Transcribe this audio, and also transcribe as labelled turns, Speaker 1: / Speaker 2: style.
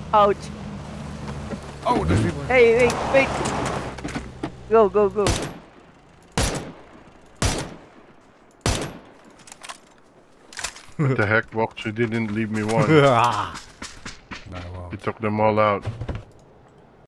Speaker 1: Ouch.
Speaker 2: Oh, there's people.
Speaker 1: Hey, wait. Go.
Speaker 3: What the heck, Box? You didn't leave me one.
Speaker 2: Nah, well.
Speaker 3: You took them all out.